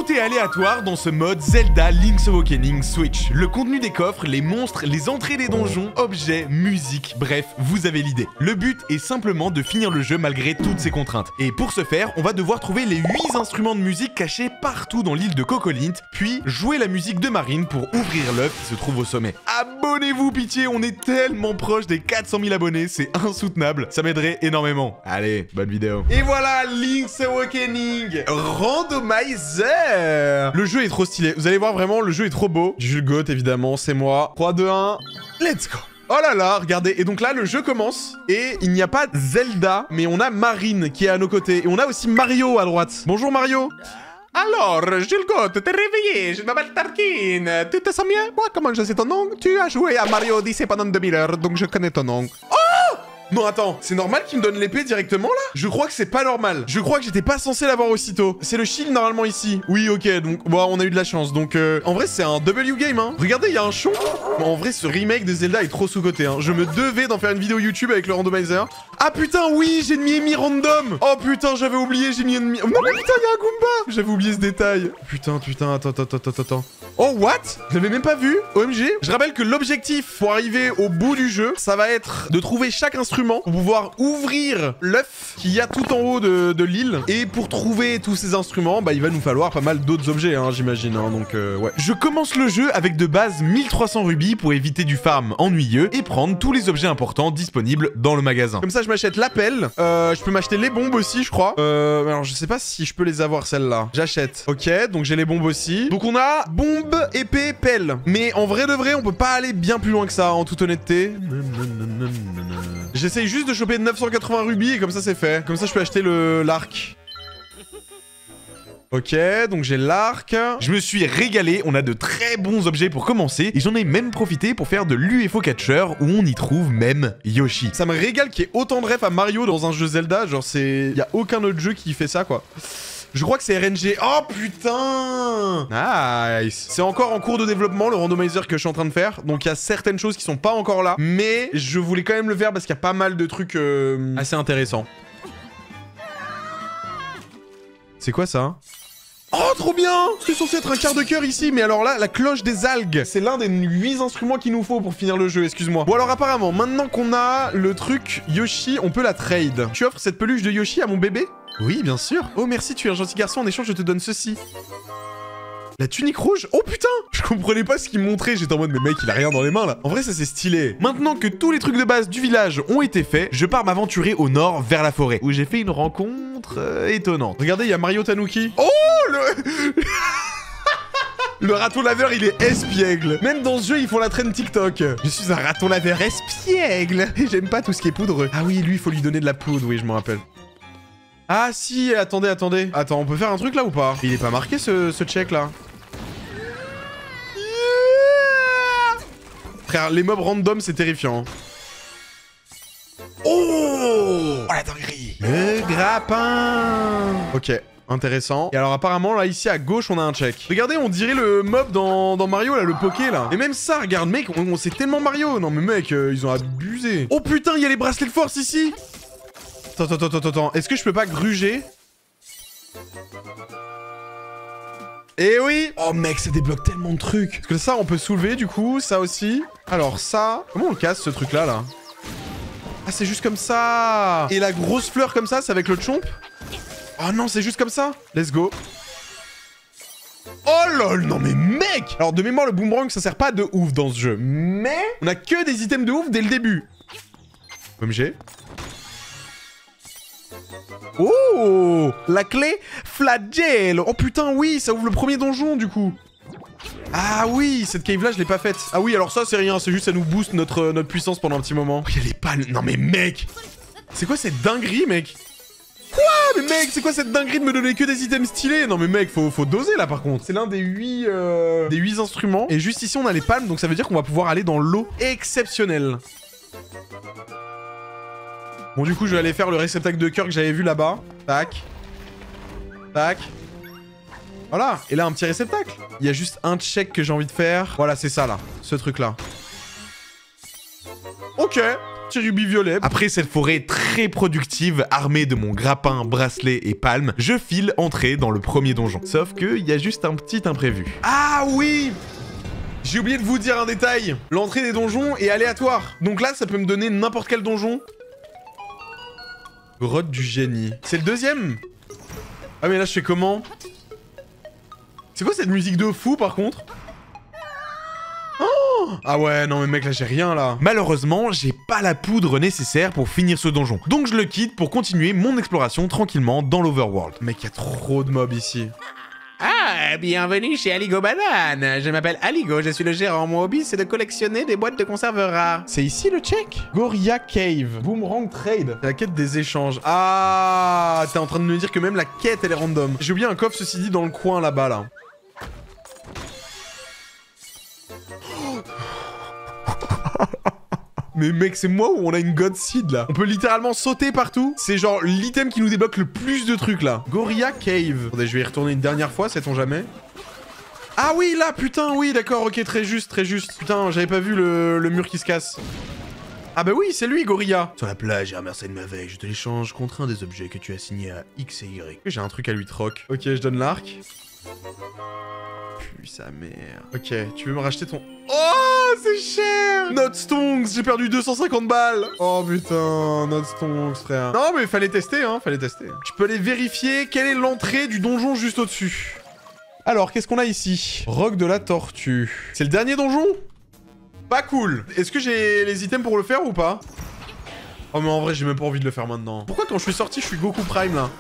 Tout est aléatoire dans ce mode Zelda Link's Awakening Switch. Le contenu des coffres, les monstres, les entrées des donjons, objets, musique, bref, vous avez l'idée. Le but est simplement de finir le jeu malgré toutes ces contraintes. Et pour ce faire, on va devoir trouver les 8 instruments de musique cachés partout dans l'île de Cocolint, puis jouer la musique de Marine pour ouvrir l'œuf qui se trouve au sommet. Abonnez-vous, pitié, on est tellement proche des 400 000 abonnés, c'est insoutenable, ça m'aiderait énormément. Allez, bonne vidéo. Et voilà, Link's Awakening Randomizer. Le jeu est trop stylé, vous allez voir vraiment, le jeu est trop beau. Jules Goat, évidemment, c'est moi. 3, 2, 1, let's go. Oh là là, regardez, et donc là, le jeu commence, et il n'y a pas Zelda, mais on a Marine qui est à nos côtés, et on a aussi Mario à droite. Bonjour Mario. Alors, Jules Goat, t'es réveillé, je m'appelle Tarkin, tu te sens bien? Moi, comment je sais ton nom? Tu as joué à Mario Odyssey pendant 2000 heures, donc je connais ton nom. Oh! Non, attends, c'est normal qu'il me donne l'épée directement, là? Je crois que c'est pas normal. Je crois que j'étais pas censé l'avoir aussitôt. C'est le shield, normalement, ici. Oui, ok, donc, bon, on a eu de la chance. Donc, en vrai, c'est un W game, hein. Regardez, il y a un chon. En vrai, ce remake de Zelda est trop sous-coté, hein. Je me devais d'en faire une vidéo YouTube avec le randomizer. Ah, putain, oui, j'ai mis Amy random. Oh, putain, j'avais oublié, j'ai mis ennemi. Oh, non, mais putain, il y a un Goomba. J'avais oublié ce détail. Putain, attends. Oh, what? Je l'avais même pas vu. OMG. Je rappelle que l'objectif pour arriver au bout du jeu, ça va être de trouver chaque instrument pour pouvoir ouvrir l'œuf qu'il y a tout en haut de l'île. Et pour trouver tous ces instruments, bah il va nous falloir pas mal d'autres objets, hein, j'imagine. Hein, donc ouais. Je commence le jeu avec de base 1300 rubis pour éviter du farm ennuyeux et prendre tous les objets importants disponibles dans le magasin. Comme ça, je m'achète la pelle. Je peux m'acheter les bombes aussi, je crois. Alors, je sais pas si je peux les avoir, celles-là. J'achète. Ok, donc j'ai les bombes aussi. Donc on a bombe, épée, pelle. Mais en vrai de vrai, on peut pas aller bien plus loin que ça, en toute honnêteté. J'essaye juste de choper 980 rubis et comme ça c'est fait. Comme ça je peux acheter l'arc. Ok, donc j'ai l'arc. Je me suis régalé, on a de très bons objets pour commencer. Et j'en ai même profité pour faire de l'UFO Catcher où on y trouve même Yoshi. Ça me régale qu'il y ait autant de refs à Mario dans un jeu Zelda. Genre c'est... Y a aucun autre jeu qui fait ça quoi. Je crois que c'est RNG. Oh putain! Nice. C'est encore en cours de développement, le randomizer que je suis en train de faire. Donc il y a certaines choses qui sont pas encore là. Mais je voulais quand même le faire parce qu'il y a pas mal de trucs assez intéressants. C'est quoi ça? Oh, trop bien! C'est censé être un quart de cœur ici, mais alors là, la cloche des algues, c'est l'un des 8 instruments qu'il nous faut pour finir le jeu, excuse-moi. Bon alors apparemment, maintenant qu'on a le truc Yoshi, on peut la trade. Tu offres cette peluche de Yoshi à mon bébé? Oui, bien sûr. Oh merci, tu es un gentil garçon, en échange je te donne ceci. La tunique rouge? Oh putain! Je comprenais pas ce qu'il me montrait, j'étais en mode mais mec il a rien dans les mains là. En vrai ça c'est stylé. Maintenant que tous les trucs de base du village ont été faits, je pars m'aventurer au nord vers la forêt, où j'ai fait une rencontre étonnante. Regardez, il y a Mario Tanuki. Oh le... Le raton laveur, il est espiègle. Même dans ce jeu, ils font la traîne TikTok. Je suis un raton laveur espiègle. Et j'aime pas tout ce qui est poudreux. Ah oui, lui, il faut lui donner de la poudre, oui, je m'en rappelle. Ah si, attendez. Attends, on peut faire un truc là ou pas? Il est pas marqué ce check là. Frère, les mobs random, c'est terrifiant. Oh la dinguerie. Le grappin. Ok. Intéressant. Et alors apparemment là ici à gauche on a un check. Regardez, on dirait le mob dans Mario là, le poké là. Et même ça, regarde mec, c'est tellement Mario. Non mais mec, ils ont abusé. Oh putain, il y a les bracelets de force ici. Attends. Est-ce que je peux pas gruger? Eh oui. Oh mec, ça débloque tellement de trucs. Parce que ça on peut soulever du coup, ça aussi. Alors ça, comment on casse ce truc là? Ah c'est juste comme ça. Et la grosse fleur comme ça, c'est avec le chomp? Oh non, c'est juste comme ça. Let's go. Oh lol, non mais mec! Alors de mémoire, le boomerang, ça sert pas de ouf dans ce jeu. Mais on a que des items de ouf dès le début. OMG. Oh! La clé flagelle. Oh putain, oui, ça ouvre le premier donjon du coup. Ah oui, cette cave là, je l'ai pas faite. Ah oui, alors ça, c'est rien. C'est juste ça nous booste notre puissance pendant un petit moment. Il y a les palmes. Non mais mec! C'est quoi cette dinguerie, mec? Quoi? Mais mec, c'est quoi cette dinguerie de me donner que des items stylés? Non mais mec, faut doser là par contre. C'est l'un des 8 instruments. Et juste ici, on a les palmes, donc ça veut dire qu'on va pouvoir aller dans l'eau exceptionnelle. Bon, du coup, je vais aller faire le réceptacle de cœur que j'avais vu là-bas. Tac. Tac. Voilà. Et là, un petit réceptacle. Il y a juste un check que j'ai envie de faire. Voilà, c'est ça là. Ce truc-là. Ok. petit rubis violet. Après cette forêt très productive, armée de mon grappin, bracelet et palme, je file entrer dans le premier donjon. Sauf qu'il y a juste un petit imprévu. Ah oui! J'ai oublié de vous dire un détail. L'entrée des donjons est aléatoire. Donc là, ça peut me donner n'importe quel donjon. Grotte du génie. C'est le deuxième? Ah mais là, je fais comment? C'est quoi cette musique de fou, par contre? Oh! Ah ouais, non mais mec, là, j'ai rien, là. Malheureusement, j'ai pas la poudre nécessaire pour finir ce donjon. Donc je le quitte pour continuer mon exploration tranquillement dans l'Overworld. Mec, il y a trop de mobs ici. Ah, bienvenue chez Aligo Banane. Je m'appelle Aligo, je suis le gérant. Mon hobby, c'est de collectionner des boîtes de conserve rares. C'est ici le check? Gorilla Cave. Boomerang Trade. C'est la quête des échanges. Ah, t'es en train de me dire que même la quête, elle est random. J'ai oublié un coffre, ceci dit, dans le coin là-bas, là. Mais mec, c'est moi ou on a une God Seed là? On peut littéralement sauter partout. C'est genre l'item qui nous débloque le plus de trucs là. Gorilla Cave. Attendez, je vais y retourner une dernière fois, sait-on jamais. Ah oui, là, putain, oui, d'accord, ok, très juste, très juste. Putain, j'avais pas vu le mur qui se casse. Ah bah oui, c'est lui, Gorilla. Sur la plage, j'ai ramassé de ma veille. Je te l'échange contre un des objets que tu as signé à X et Y. J'ai un truc à lui troc. Ok, je donne l'arc. Puis sa mère. Ok, tu veux me racheter ton... Oh, c'est cher! Not Stonks, j'ai perdu 250 balles. Oh putain, Not Stonks, frère. Non mais fallait tester, hein, fallait tester. Je peux aller vérifier quelle est l'entrée du donjon juste au-dessus. Alors, qu'est-ce qu'on a ici? Roc de la tortue. C'est le dernier donjon? Pas cool. Est-ce que j'ai les items pour le faire ou pas? Oh mais en vrai, j'ai même pas envie de le faire maintenant. Pourquoi quand je suis sorti, je suis Goku Prime là?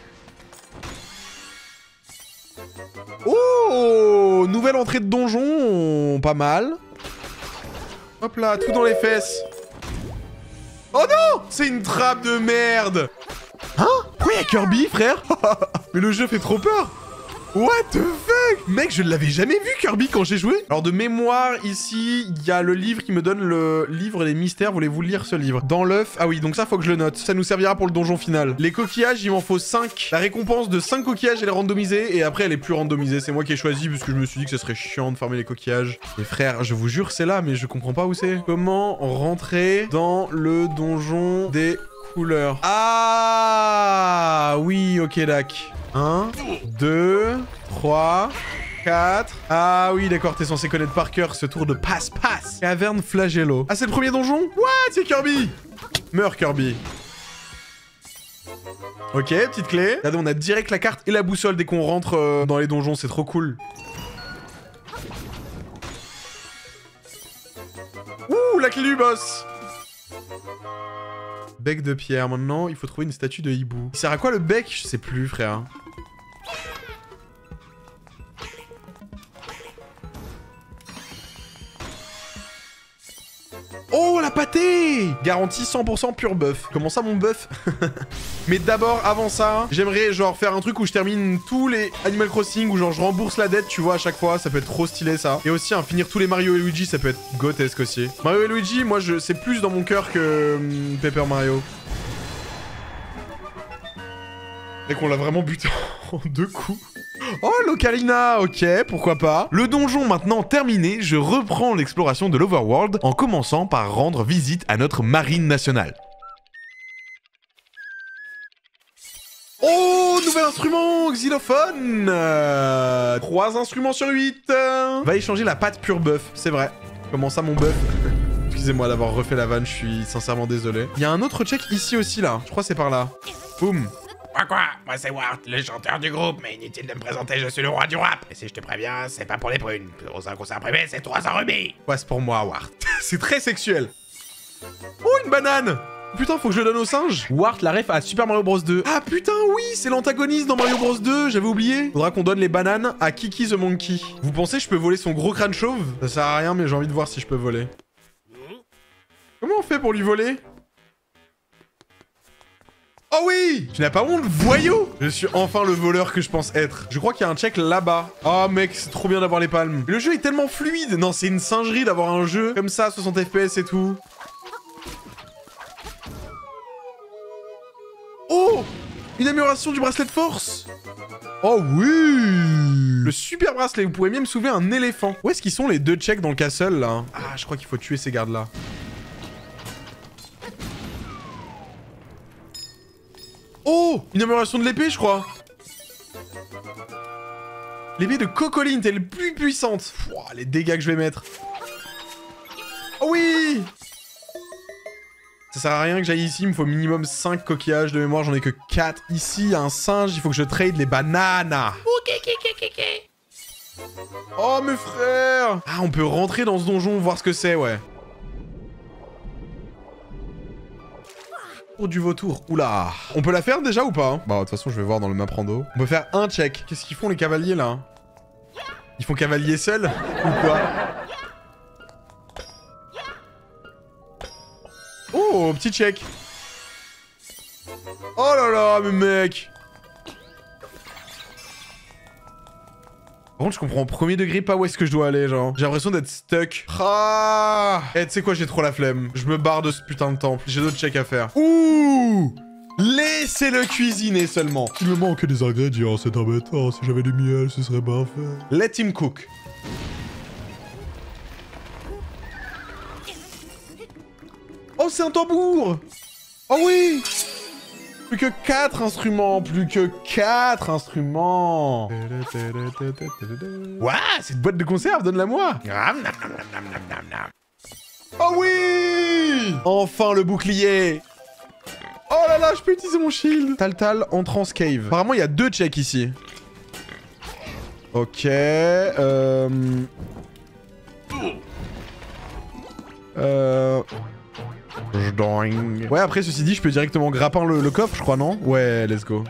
Oh, nouvelle entrée de donjon, pas mal. Hop là, tout dans les fesses. Oh non, c'est une trappe de merde. Hein? Pourquoi il y a Kirby, frère? Mais le jeu fait trop peur. What the fuck? Mec, je ne l'avais jamais vu Kirby quand j'ai joué. Alors de mémoire, ici, il y a le livre qui me donne le livre des mystères. Voulez-vous lire ce livre? Dans l'œuf. Ah oui, donc ça, faut que je le note. Ça nous servira pour le donjon final. Les coquillages, il m'en faut 5. La récompense de 5 coquillages, elle est randomisée. Et après, elle est plus randomisée. C'est moi qui ai choisi parce que je me suis dit que ce serait chiant de farmer les coquillages. Et frère, je vous jure, c'est là, mais je comprends pas où c'est. Comment rentrer dans le donjon des couleurs? Ah oui, ok, d'accord. 1, 2, 3, 4... Ah oui, d'accord, t'es censé connaître par cœur ce tour de passe-passe. Caverne Flagello. Ah, c'est le premier donjon? What? C'est Kirby. Meurs, Kirby. Ok, petite clé. Regardez, on a direct la carte et la boussole dès qu'on rentre dans les donjons, c'est trop cool. Ouh, la clé du boss. Bec de pierre, maintenant, il faut trouver une statue de hibou. Il sert à quoi le bec? Je sais plus, frère. Oh, la pâtée! Garantie 100% pur buff. Comment ça, mon buff? Mais d'abord, avant ça, j'aimerais genre faire un truc où je termine tous les Animal Crossing, où genre je rembourse la dette, tu vois, à chaque fois. Ça peut être trop stylé, ça. Et aussi, finir tous les Mario et Luigi, ça peut être grotesque aussi. Mario et Luigi, moi, c'est plus dans mon cœur que Paper Mario. Et qu'on l'a vraiment buté en 2 coups. Oh, l'Ocarina, ok, pourquoi pas. Le donjon maintenant terminé, je reprends l'exploration de l'Overworld en commençant par rendre visite à notre marine nationale. Oh, nouvel instrument, xylophone 3 instruments sur 8 Va échanger la pâte pure bœuf, c'est vrai. Comment ça, mon bœuf? Excusez-moi d'avoir refait la vanne, je suis sincèrement désolé. Il y a un autre check ici aussi, là. Je crois que c'est par là. Boum. Quoi? Moi c'est Wart, le chanteur du groupe, mais inutile de me présenter, je suis le roi du rap. Et si je te préviens, c'est pas pour les prunes. Pour un concert privé, c'est 300 rubis. Ouais, c'est pour moi, Wart. C'est très sexuel. Oh, une banane! Putain, faut que je le donne au singe. Wart, la ref à Super Mario Bros 2. Ah putain, oui, c'est l'antagoniste dans Mario Bros 2, j'avais oublié. Faudra qu'on donne les bananes à Kiki the Monkey. Vous pensez que je peux voler son gros crâne chauve? Ça sert à rien, mais j'ai envie de voir si je peux voler. Comment on fait pour lui voler? Oh oui! Tu n'as pas honte, voyou! Je suis enfin le voleur que je pense être. Je crois qu'il y a un check là-bas. Oh mec, c'est trop bien d'avoir les palmes. Mais le jeu est tellement fluide. Non, c'est une singerie d'avoir un jeu comme ça, 60 FPS et tout. Oh! Une amélioration du bracelet de force! Oh oui! Le super bracelet, vous pouvez même soulever un éléphant. Où est-ce qu'ils sont les 2 checks dans le castle, là? Ah, je crois qu'il faut tuer ces gardes-là. Oh, une amélioration de l'épée, je crois. L'épée de Cocoline, elle est plus puissante. Pouah, les dégâts que je vais mettre. Oh oui! Ça sert à rien que j'aille ici, il me faut minimum 5 coquillages de mémoire, j'en ai que 4. Ici, il y a un singe, il faut que je trade les bananes. Oh, mes frères! Ah, on peut rentrer dans ce donjon, voir ce que c'est, ouais. Du vautour. Oula. On peut la faire déjà ou pas? Bah, de toute façon, je vais voir dans le map rando. On peut faire un check. Qu'est-ce qu'ils font les cavaliers là? Ils font cavalier seul ou quoi? Oh, petit check. Oh là là, mais mec. Par contre, je comprends au premier degré pas où est-ce que je dois aller, genre. J'ai l'impression d'être stuck. Ah. Eh, tu sais quoi, j'ai trop la flemme. Je me barre de ce putain de temple. J'ai d'autres checks à faire. Ouh. Laissez-le cuisiner seulement. Il me manque des ingrédients, c'est embêtant. Si j'avais du miel, ce serait parfait. Let him cook. Oh, c'est un tambour. Oh oui. Plus que 4 instruments, plus que 4 instruments. Ouah, cette boîte de conserve, donne-la moi. Oh oui. Enfin le bouclier. Oh là là, je peux utiliser mon shield. Taltal, entrance cave. Apparemment, il y a 2 checks ici. Ok. Ouais, après, ceci dit, je peux directement grappin le coffre, je crois, non? Ouais, let's go.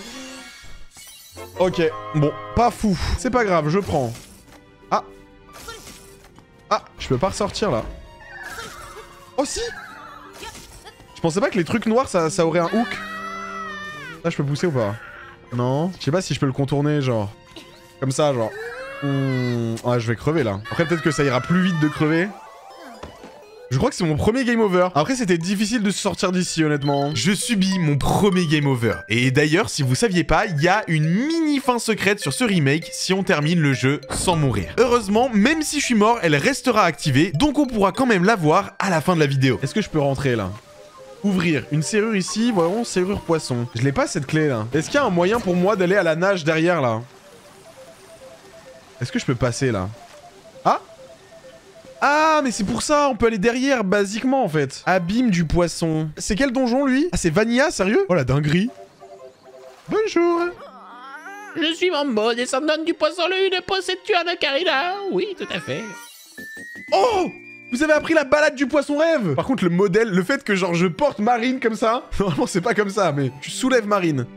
Ok, bon, pas fou. C'est pas grave, je prends. Ah. Ah, je peux pas ressortir, là. Oh, si. Je pensais pas que les trucs noirs, ça aurait un hook. Là, je peux pousser ou pas? Non. Je sais pas si je peux le contourner, genre. Comme ça, genre. Ah, je vais crever, là. Après, peut-être que ça ira plus vite de crever. Je crois que c'est mon premier game over. Après, c'était difficile de se sortir d'ici, honnêtement. Je subis mon premier game over. Et d'ailleurs, si vous saviez pas, il y a une mini fin secrète sur ce remake si on termine le jeu sans mourir. Heureusement, même si je suis mort, elle restera activée, donc on pourra quand même la voir à la fin de la vidéo. Est-ce que je peux rentrer, là? Ouvrir. Une serrure ici, voyons, serrure poisson. Je l'ai pas, cette clé, là. Est-ce qu'il y a un moyen pour moi d'aller à la nage derrière, là? Est-ce que je peux passer, là? Ah! Ah, mais c'est pour ça, on peut aller derrière, basiquement, en fait. Abîme du poisson. C'est quel donjon, lui? Ah, c'est Vanilla, sérieux? Oh, la dinguerie. Bonjour. Je suis Mambo, descendante du poisson lune, possèdes-tu Anna Karina? Oui, tout à fait. Oh! Vous avez appris la balade du poisson rêve. Par contre, le modèle, le fait que, genre, je porte Marine comme ça... Normalement, c'est pas comme ça, mais tu soulèves Marine.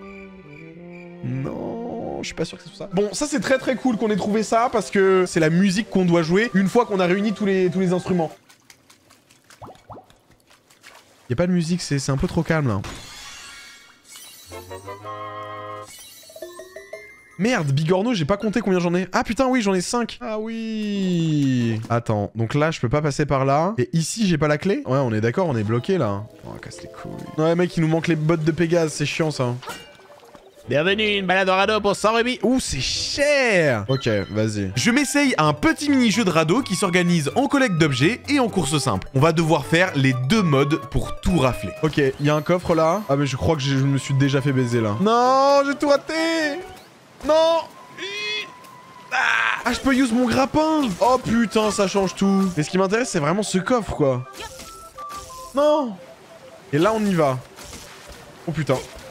Non... Je suis pas sûr que c'est ça. Bon, ça c'est très très cool qu'on ait trouvé ça parce que c'est la musique qu'on doit jouer une fois qu'on a réuni tous les instruments. Y a pas de musique, c'est un peu trop calme là. Merde, Bigorneau, j'ai pas compté combien j'en ai. Ah putain, oui, j'en ai 5. Ah oui. Attends, donc là, je peux pas passer par là. Et ici, j'ai pas la clé? Ouais, on est d'accord, on est bloqué là. Oh, casse les couilles. Ouais, mec, il nous manque les bottes de Pégase, c'est chiant ça. Bienvenue, une balade en radeau pour 100 rubis. Ouh, c'est cher. Ok, vas-y. Je m'essaye à un petit mini-jeu de radeau qui s'organise en collecte d'objets et en course simple. On va devoir faire les 2 modes pour tout rafler. Ok, il y a un coffre là. Ah, mais je crois que je me suis déjà fait baiser là. Non, j'ai tout raté. Non. Ah, je peux use mon grappin. Oh putain, ça change tout. Mais ce qui m'intéresse, c'est vraiment ce coffre, quoi. Non. Et là, on y va. Oh putain.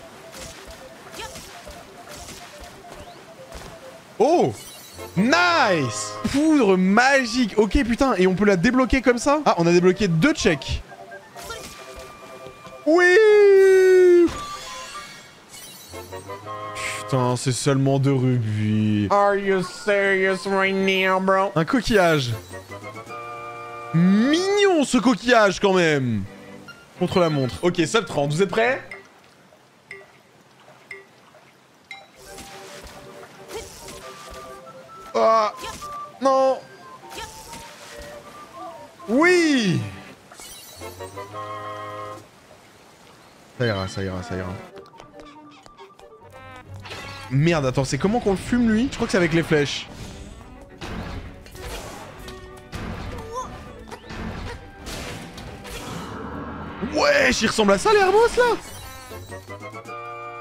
Oh! Nice! Poudre magique. Ok, putain. Et on peut la débloquer comme ça? Ah, on a débloqué 2 checks. Oui! Putain, c'est seulement 2 rubis. Are you serious right now, bro? Un coquillage. Mignon, ce coquillage, quand même. Contre la montre. Ok, sub 30. Vous êtes prêts? Ah, non. Oui. Ça ira, ça ira, ça ira. Merde, attends, c'est comment qu'on le fume, lui? Je crois que c'est avec les flèches. Wesh, il ressemble à ça, les Hermos, là?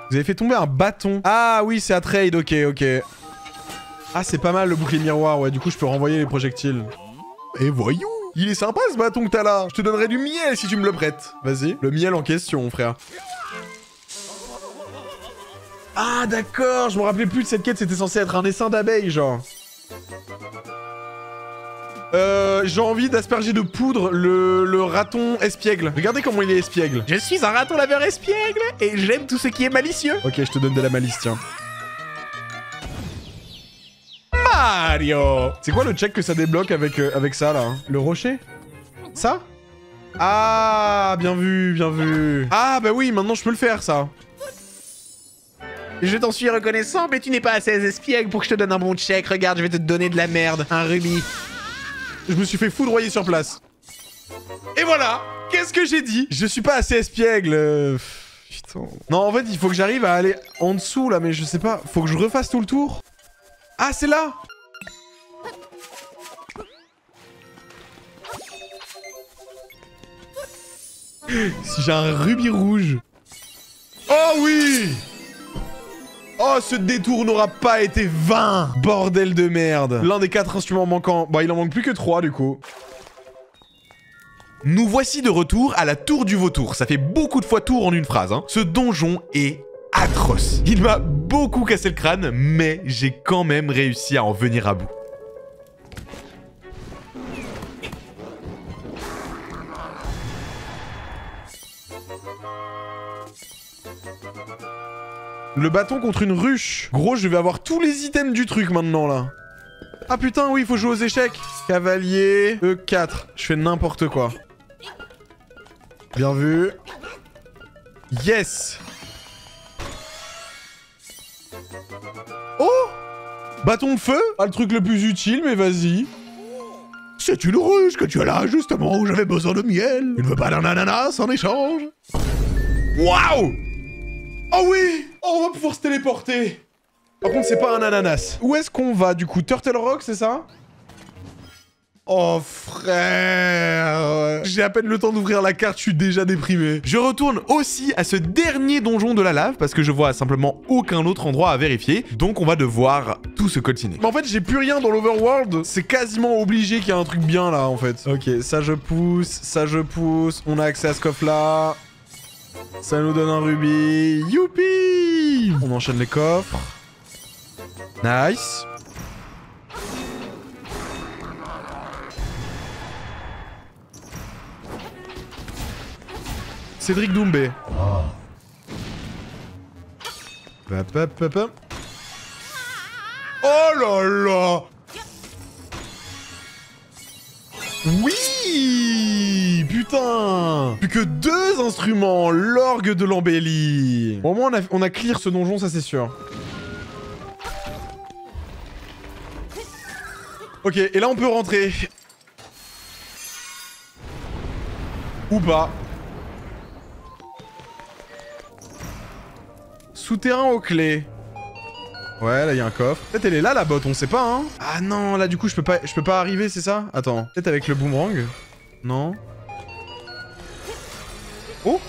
Vous avez fait tomber un bâton. Ah oui, c'est à trade, ok, ok. Ah, c'est pas mal le bouclier miroir, ouais, du coup je peux renvoyer les projectiles. Et voyons. Il est sympa ce bâton que t'as là. Je te donnerai du miel si tu me le prêtes. Vas-y, le miel en question, frère. Ah d'accord, je me rappelais plus de cette quête, c'était censé être un essaim d'abeilles, genre. J'ai envie d'asperger de poudre le raton espiègle. Regardez comment il est espiègle. Je suis un raton laveur espiègle et j'aime tout ce qui est malicieux. Ok, je te donne de la malice, tiens. Mario. C'est quoi le check que ça débloque avec ça, là? Le rocher? Ça? Ah, bien vu, bien vu. Ah, bah oui, maintenant je peux le faire, ça. Je t'en suis reconnaissant, mais tu n'es pas assez espiègle pour que je te donne un bon check. Regarde, je vais te donner de la merde. Un rubis. Je me suis fait foudroyer sur place. Et voilà. Qu'est-ce que j'ai dit? Je suis pas assez espiègle. Putain. Non, en fait, il faut que j'arrive à aller en dessous, là, mais je sais pas. Faut que je refasse tout le tour. Ah, c'est là. Si j'ai un rubis rouge. Oh oui. Oh, ce détour n'aura pas été vain. Bordel de merde. L'un des 4 instruments manquants. Bah, il en manque plus que 3, du coup. Nous voici de retour à la tour du vautour. Ça fait beaucoup de fois tour en une phrase, hein. Ce donjon est atroce. Il m'a beaucoup cassé le crâne, mais j'ai quand même réussi à en venir à bout. Le bâton contre une ruche. Gros, je vais avoir tous les items du truc maintenant, là. Ah putain, oui, il faut jouer aux échecs. Cavalier, E4. Je fais n'importe quoi. Bien vu. Yes. Oh, bâton de feu. Pas le truc le plus utile, mais vas-y. C'est une ruche que tu as là, justement, où j'avais besoin de miel. Tu ne veux pas d'un ananas en échange? Waouh. Oh oui. Oh, on va pouvoir se téléporter. Par contre, c'est pas un ananas. Où est-ce qu'on va, du coup? Turtle Rock, c'est ça? Oh, frère. J'ai à peine le temps d'ouvrir la carte, je suis déjà déprimé. Je retourne aussi à ce dernier donjon de la lave, parce que je vois simplement aucun autre endroit à vérifier, donc on va devoir tout se coltiner. Mais en fait, j'ai plus rien dans l'overworld. C'est quasiment obligé qu'il y ait un truc bien, là, en fait. Ok, ça je pousse, ça je pousse. On a accès à ce coffre-là. Ça nous donne un rubis. Youpi! On enchaîne les coffres. Nice. Cédric Doumbé. Hop, hop, hop, hop. Oh là là! Oui! Putain! Plus que 2 instruments, l'orgue de l'embellie. Bon, au moins on a clear ce donjon, ça c'est sûr. Ok, et là on peut rentrer. Ou pas. Souterrain aux clés. Ouais, là, il y a un coffre. Peut-être elle est là, la botte, on sait pas, hein. Ah non, là, du coup, je peux pas arriver, c'est ça? Attends. Peut-être avec le boomerang? Non. Oh!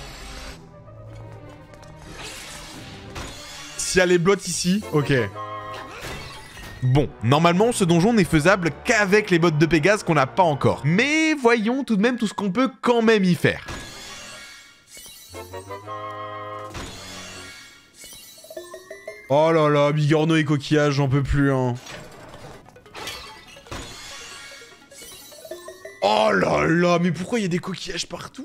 S'il y a les blottes ici, ok. Bon, normalement, ce donjon n'est faisable qu'avec les bottes de Pégase qu'on n'a pas encore. Mais voyons tout de même tout ce qu'on peut quand même y faire. Oh là là, bigorneau et coquillage, j'en peux plus, hein. Oh là là, mais pourquoi il y a des coquillages partout?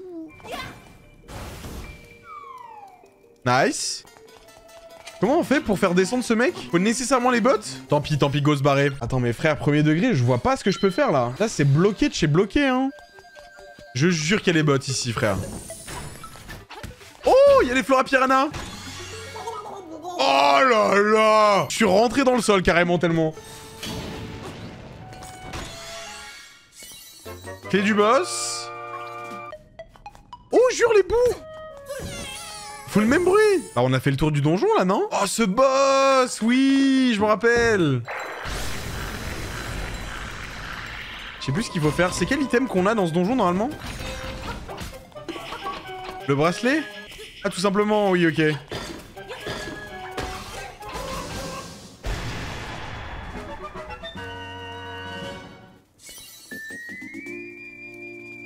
Nice. Comment on fait pour faire descendre ce mec? Faut nécessairement les bottes? Tant pis, go se barrer. Attends, mais frère, premier degré, je vois pas ce que je peux faire, là. Là, c'est bloqué de chez bloqué, hein. Je jure qu'il y a les bottes ici, frère. Oh, il y a les Flora Piranha. Oh là là! Je suis rentré dans le sol carrément tellement. Clé du boss. Oh, jure les bouts! Faut le même bruit! Bah, on a fait le tour du donjon là, non? Oh, ce boss! Oui, je me rappelle! Je sais plus ce qu'il faut faire. C'est quel item qu'on a dans ce donjon normalement? Le bracelet? Ah, tout simplement, oui, ok.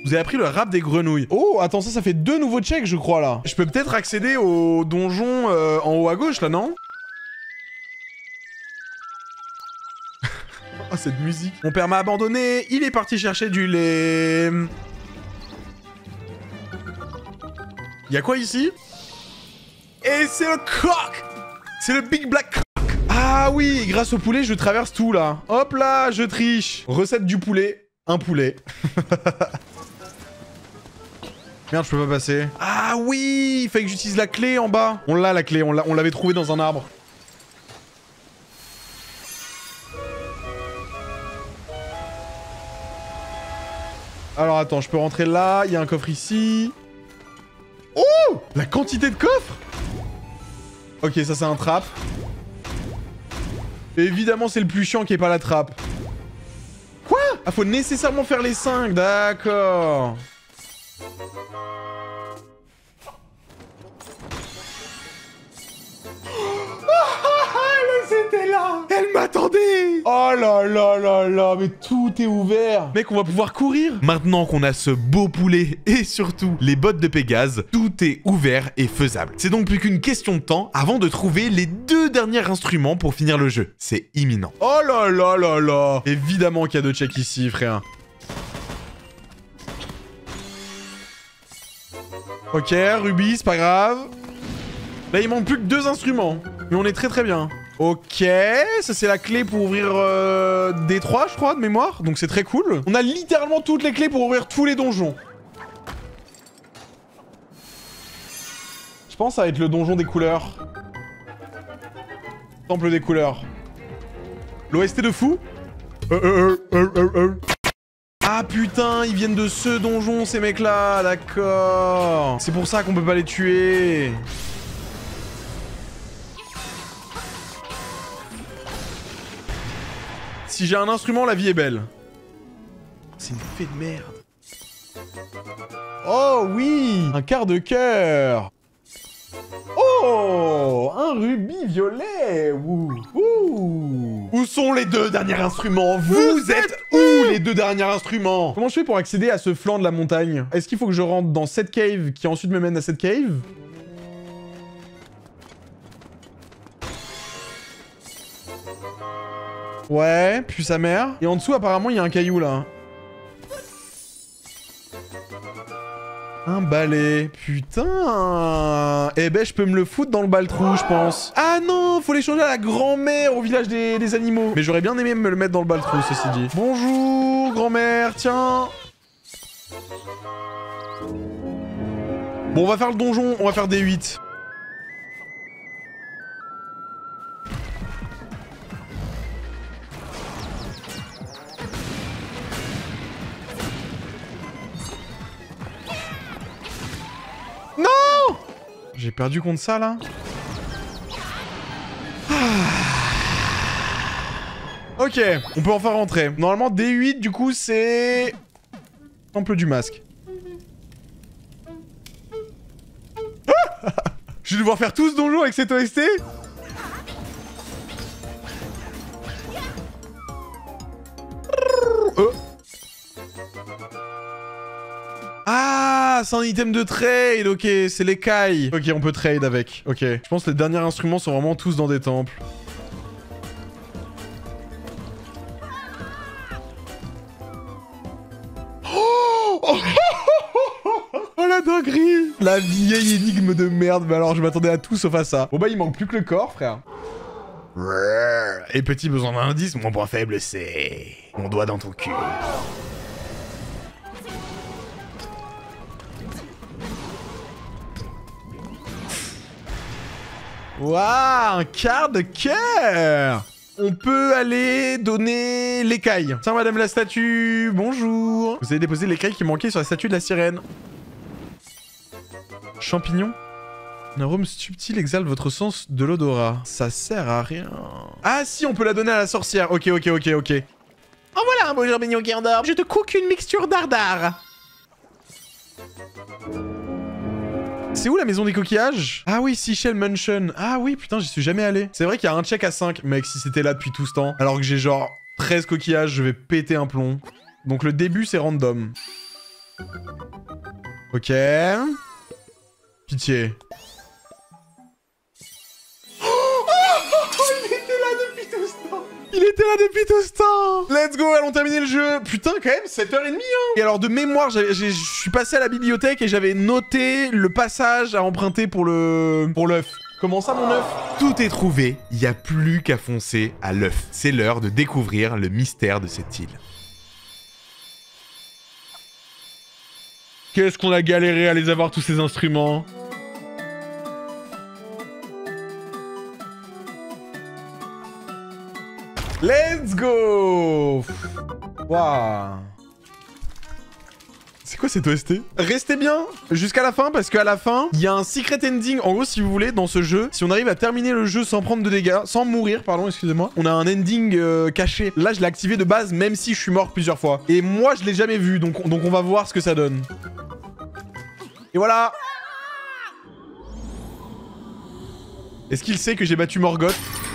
Vous avez appris le rap des grenouilles. Oh, attends, ça fait 2 nouveaux checks, je crois, là. Je peux peut-être accéder au donjon en haut à gauche, là, non? Oh, cette musique. Mon père m'a abandonné, il est parti chercher du lait. Y'a quoi ici? Et c'est le coq! C'est le Big Black Cock! Ah oui, grâce au poulet, je traverse tout, là. Hop là, je triche. Recette du poulet. Un poulet. Merde, je peux pas passer. Ah oui, il fallait que j'utilise la clé en bas. On l'a, la clé, on l'avait trouvée dans un arbre. Alors attends, je peux rentrer là, il y a un coffre ici. Oh! La quantité de coffres! Ok, ça c'est un trap. Et évidemment, c'est le plus chiant qui est pas la trappe. Quoi? Ah, faut nécessairement faire les 5, d'accord. C'était là. Elle m'attendait. Oh là là là là, mais tout est ouvert. Mec, on va pouvoir courir. Maintenant qu'on a ce beau poulet et surtout les bottes de Pégase, tout est ouvert et faisable. C'est donc plus qu'une question de temps avant de trouver les 2 derniers instruments pour finir le jeu. C'est imminent. Oh là là là là. Évidemment qu'il y a 2 checks ici, frère. Ok, Ruby, c'est pas grave. Là, il manque plus que 2 instruments. Mais on est très très bien. Ok, ça c'est la clé pour ouvrir D3, je crois, de mémoire. Donc c'est très cool. On a littéralement toutes les clés pour ouvrir tous les donjons. Je pense que ça va être le donjon des couleurs. Temple des couleurs. L'OST de fou. Ah putain, ils viennent de ce donjon, ces mecs-là, d'accord. C'est pour ça qu'on peut pas les tuer. Si j'ai un instrument, la vie est belle. C'est une fée de merde. Oh oui, un quart de cœur. Oh, un rubis violet. Ouh. Ouh. Où sont les 2 derniers instruments? Vous êtes où, les 2 derniers instruments? Comment je fais pour accéder à ce flanc de la montagne? Est-ce qu'il faut que je rentre dans cette cave qui ensuite me mène à cette cave? Ouais, puis sa mère. Et en dessous, apparemment, il y a un caillou, là. Un balai. Putain. Eh ben, je peux me le foutre dans le baltrou, je pense. Ah non, faut l'échanger à la grand-mère au village des animaux. Mais j'aurais bien aimé me le mettre dans le baltrou, ceci dit. Bonjour, grand-mère, tiens. Bon, on va faire le donjon, on va faire des 8. Non! J'ai perdu contre ça, là. Ok, on peut enfin rentrer. Normalement, D8, du coup, c'est... Temple du masque. Je vais devoir faire tout ce donjon avec cette OST? Ah, c'est un item de trade, ok, c'est l'écaille. Ok, on peut trade avec, ok. Je pense que les derniers instruments sont vraiment tous dans des temples. Oh la dinguerie! La vieille énigme de merde, mais alors je m'attendais à tout sauf à ça. Bon bah il manque plus que le corps, frère. Et petit besoin d'un indice, mon point faible c'est... mon doigt dans ton cul. Waouh, un quart de cœur! On peut aller donner l'écaille. Tiens, madame la statue, bonjour. Vous avez déposé l'écaille qui manquait sur la statue de la sirène. Champignon. Un arôme subtil exalte votre sens de l'odorat. Ça sert à rien. Ah si, on peut la donner à la sorcière. Ok, ok, ok, ok. En voilà un beau champignon qui endort. Je te cook une mixture d'ardard. C'est où la maison des coquillages? Ah oui, Seashell Mansion. Ah oui, putain, j'y suis jamais allé. C'est vrai qu'il y a un check à 5. Mec, si c'était là depuis tout ce temps, alors que j'ai genre 13 coquillages, je vais péter un plomb. Donc le début, c'est random. Ok. Pitié. Il était là depuis tout ce temps. Let's go, allons terminer le jeu. Putain, quand même, 7h30, hein. Et alors, de mémoire, je suis passé à la bibliothèque et j'avais noté le passage à emprunter pour l'œuf. Comment ça, mon œuf? Tout est trouvé, il n'y a plus qu'à foncer à l'œuf. C'est l'heure de découvrir le mystère de cette île. Qu'est-ce qu'on a galéré à les avoir, tous ces instruments. Let's go. Waouh. C'est quoi cette OST? Restez bien jusqu'à la fin parce qu'à la fin, il y a un secret ending. En gros, si vous voulez, dans ce jeu, si on arrive à terminer le jeu sans prendre de dégâts, sans mourir, pardon, excusez-moi, on a un ending caché. Là, je l'ai activé de base, même si je suis mort plusieurs fois. Et moi, je l'ai jamais vu, donc on va voir ce que ça donne. Et voilà. Est-ce qu'il sait que j'ai battu Morgoth?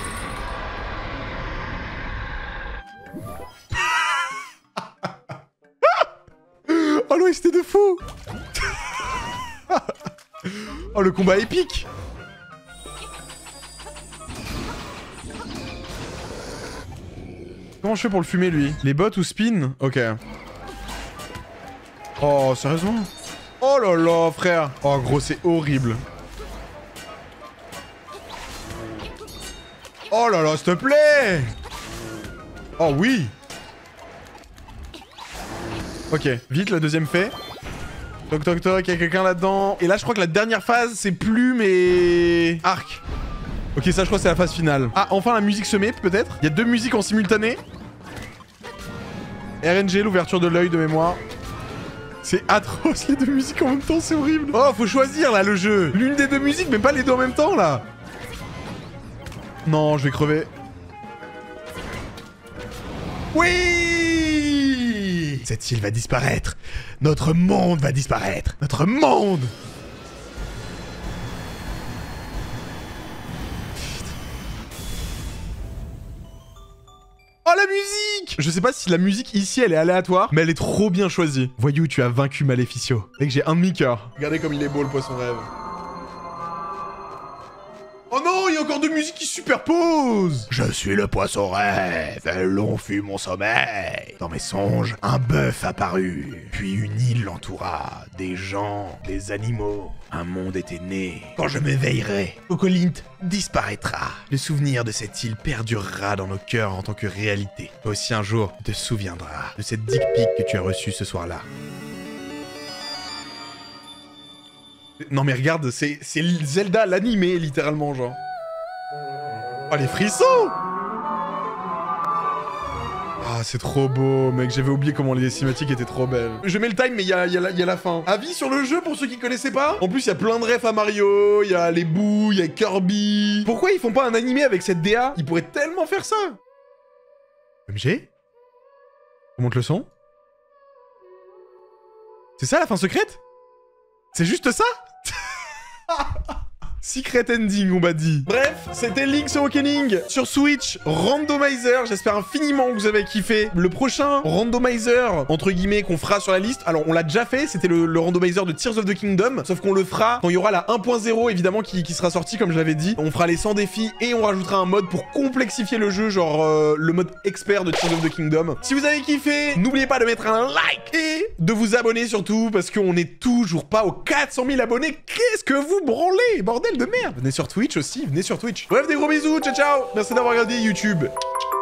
Oh l'OST de fou. Oh le combat épique. Comment je fais pour le fumer lui? Les bottes ou spin? Ok. Oh sérieusement? Oh là là frère. Oh gros c'est horrible. Oh là là s'il te plaît. Oh oui. Ok, vite, le deuxième fait. Toc toc toc, il y a quelqu'un là-dedans. Et là, je crois que la dernière phase, c'est plume et... arc. Ok, ça, je crois que c'est la phase finale. Ah, enfin, la musique se met, peut-être. Il y a deux musiques en simultané. RNG, l'ouverture de l'œil de mémoire. C'est atroce, les deux musiques en même temps, c'est horrible. Oh, faut choisir, là, le jeu. L'une des deux musiques, mais pas les deux en même temps, là. Non, je vais crever. Oui! Cette île va disparaître. Notre monde va disparaître. Notre monde. Oh, la musique! Je sais pas si la musique ici, elle est aléatoire, mais elle est trop bien choisie. Voyou, tu as vaincu Maleficio. Dès que j'ai un demi-cœur. Regardez comme il est beau, le poisson rêve. Oh non, il y a encore deux musiques qui se superposent. Je suis le poisson rêve, long fut mon sommeil. Dans mes songes, un bœuf apparut, puis une île l'entoura, des gens, des animaux. Un monde était né. Quand je m'éveillerai, Cocolint disparaîtra. Le souvenir de cette île perdurera dans nos cœurs en tant que réalité. Toi aussi un jour, tu te souviendras de cette dick pic que tu as reçue ce soir-là. Non mais regarde, c'est Zelda l'animé, littéralement, genre. Oh, les frissons! Ah, c'est trop beau, mec. J'avais oublié comment les cinématiques étaient trop belles. Je mets le time, mais il y a la fin. Avis sur le jeu pour ceux qui connaissaient pas? En plus, il y a plein de refs à Mario, il y a les bouts, il y a Kirby. Pourquoi ils font pas un animé avec cette DA? Ils pourraient tellement faire ça. MG? On monte le son? C'est ça la fin secrète? C'est juste ça? Secret ending, on m'a dit. Bref, c'était Link's Awakening sur Switch, randomizer. J'espère infiniment que vous avez kiffé. Le prochain randomizer, entre guillemets, qu'on fera sur la liste, alors on l'a déjà fait, c'était le randomizer de Tears of the Kingdom, sauf qu'on le fera quand il y aura la 1.0, évidemment, qui sera sortie, comme je l'avais dit. On fera les 100 défis et on rajoutera un mode pour complexifier le jeu, genre le mode expert de Tears of the Kingdom. Si vous avez kiffé, n'oubliez pas de mettre un like et de vous abonner surtout, parce qu'on n'est toujours pas aux 400 000 abonnés. Qu'est-ce que vous branlez, bordel de merde! Venez sur Twitch aussi, venez sur Twitch. Bref, des gros bisous, ciao ciao. Merci d'avoir regardé YouTube.